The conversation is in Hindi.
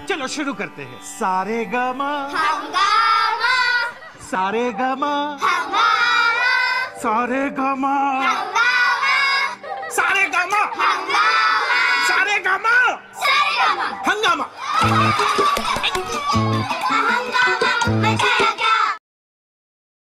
चलो शुरू करते हैं। सारे गमा हंगामा, सारे गमा हंगामा, सारे गमा हंगामा, सारे गमा हंगामा, सारे गमा सारेगामा, हंगामा। हंगामा मचा